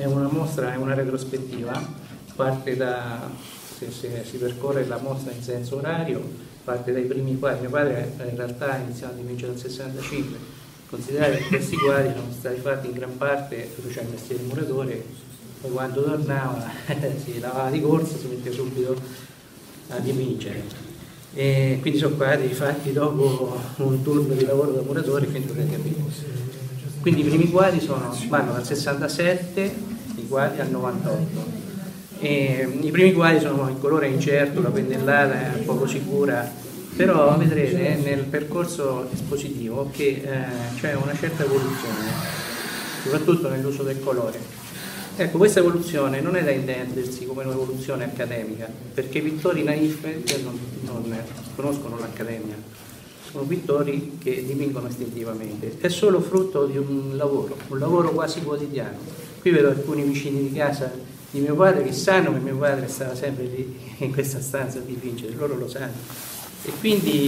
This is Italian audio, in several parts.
è una mostra, è una retrospettiva, parte da, se si percorre la mostra in senso orario, parte dai primi quadri. Mio padre in realtà ha iniziato a dipingere nel 65, considerate che questi quadri sono stati fatti in gran parte, faceva il mestiere di muratore, poi quando tornava si lavava di corsa, si metteva subito a dipingere. E quindi sono quadri fatti dopo un turno di lavoro da muratore, quindi i primi quadri vanno dal 67, i quadri al 98. I primi quadri sono in colore incerto, la pennellata è poco sicura, però vedrete nel percorso espositivo che c'è una certa evoluzione, soprattutto nell'uso del colore. Ecco, questa evoluzione non è da intendersi come un'evoluzione accademica, perché i pittori naif non conoscono l'accademia, sono pittori che dipingono istintivamente, è solo frutto di un lavoro quasi quotidiano. Qui vedo alcuni vicini di casa di mio padre che sanno che mio padre stava sempre lì in questa stanza a dipingere, loro lo sanno. E quindi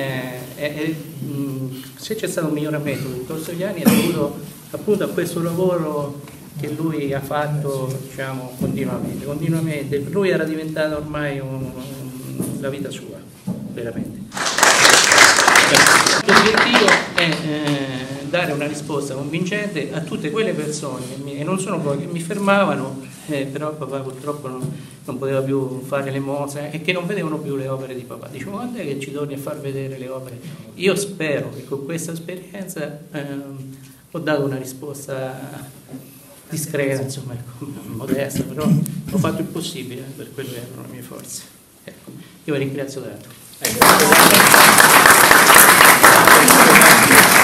se c'è stato un miglioramento nel corso degli anni è dovuto appunto a questo lavoro che lui ha fatto, diciamo, continuamente. Per lui era diventata ormai la vita sua, veramente. L'obiettivo è dare una risposta convincente a tutte quelle persone, e non sono poche, che mi fermavano, però papà purtroppo non poteva più fare le mostre e che non vedevano più le opere di papà. Dicevo, quando è che ci torni a far vedere le opere? Io spero che con questa esperienza ho dato una risposta discreta, insomma, modesta, però ho fatto il possibile per quelle che erano le mie forze. Ecco, io vi ringrazio tanto.